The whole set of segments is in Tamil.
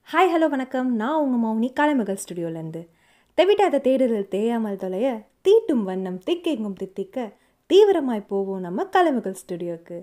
ஹாய் ஹலோ வணக்கம். நான் உங்கள் மௌனி KalaiMagal ஸ்டுடியோலேருந்து. தெவிட்டாத தேடுதல் தேயாமல் தொலைய தீட்டும் வண்ணம் திக்கெங்கும் தித்திக்க தீவிரமாய் போவோம் நம்ம KalaiMagal ஸ்டுடியோக்கு.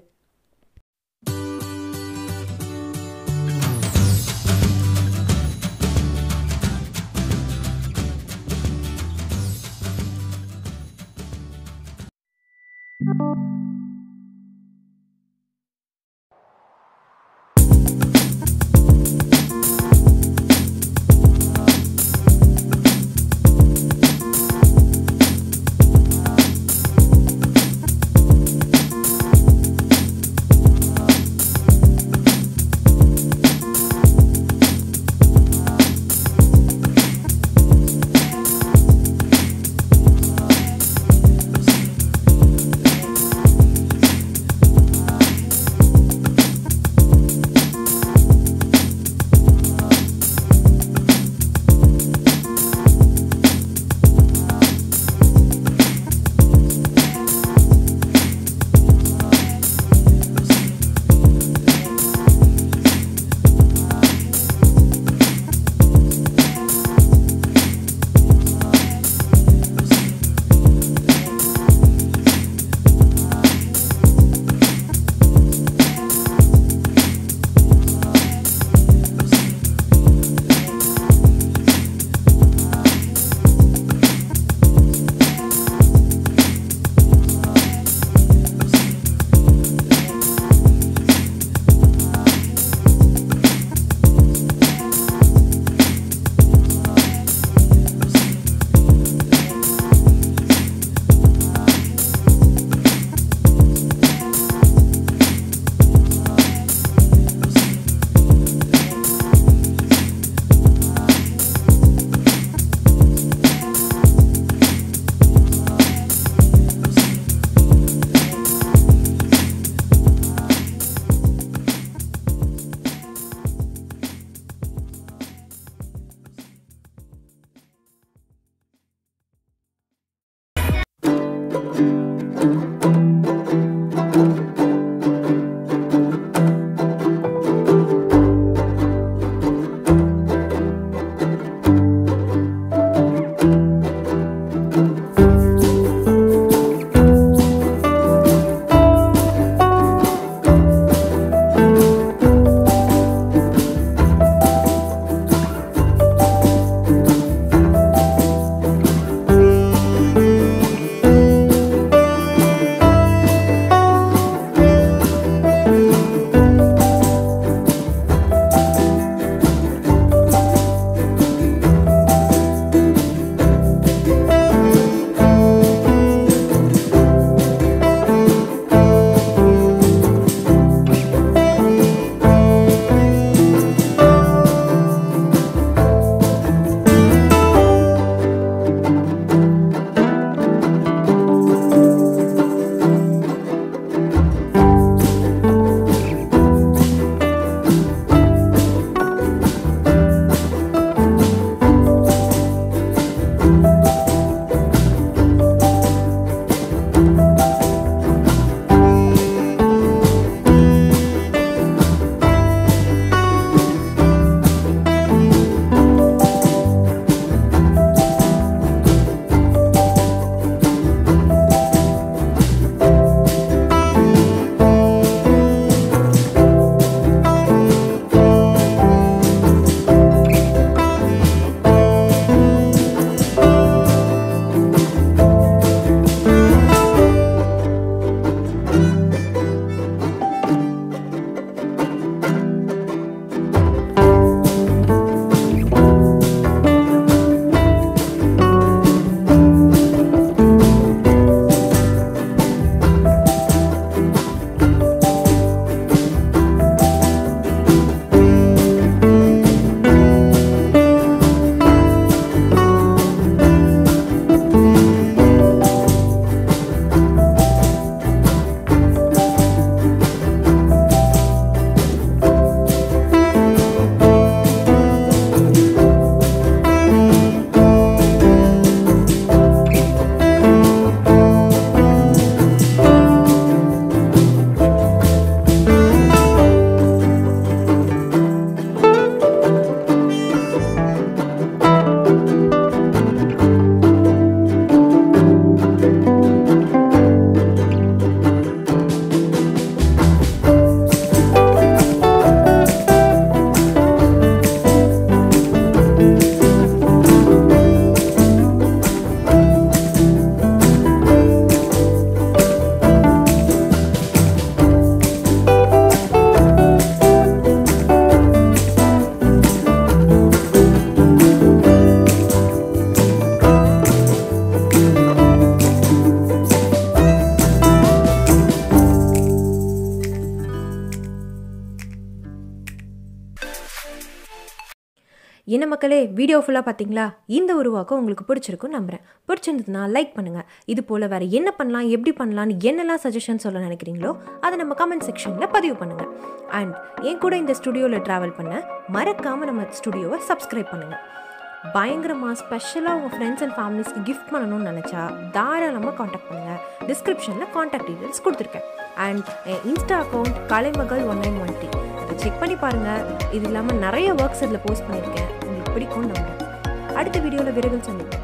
என்ன மக்களே, வீடியோ ஃபுல்லாக பார்த்தீங்களா? இந்த உருவாக்கம் உங்களுக்கு பிடிச்சிருக்கும் நம்புகிறேன். பிடிச்சிருந்ததுன்னா லைக் பண்ணுங்கள். இது போல் வேறு என்ன பண்ணலாம், எப்படி பண்ணலான்னு என்னெல்லாம் சஜஷன் சொல்ல நினைக்கிறீங்களோ அதை நம்ம கமெண்ட் செக்ஷனில் பதிவு பண்ணுங்கள். அண்ட் என் கூட இந்த ஸ்டுடியோவில் ட்ராவல் பண்ண மறக்காமல் நம்ம ஸ்டுடியோவை சப்ஸ்கிரைப் பண்ணுங்கள். பயங்கரமாக ஸ்பெஷலாக உங்கள் ஃப்ரெண்ட்ஸ் அண்ட் ஃபேமிலிஸ்க்கு கிஃப்ட் பண்ணணும்னு நினச்சா தாராளமாக காண்டாக்ட் பண்ணுங்கள். டிஸ்கிரிப்ஷனில் காண்டாக்ட் டீட்டெயில்ஸ் கொடுத்துருக்கேன். அண்ட் என் இன்ஸ்டா அக்கௌண்ட் KalaiMagal 1913 அதை செக் பண்ணி பாருங்கள். இது இல்லாமல் நிறைய ஒர்க்ஸ் இதில் போஸ்ட் பண்ணியிருக்கேன். உங்களுக்கு பிடிக்கும்னு நம்புகிறேன். அடுத்த வீடியோவில் விரைவில் சந்திப்போம்.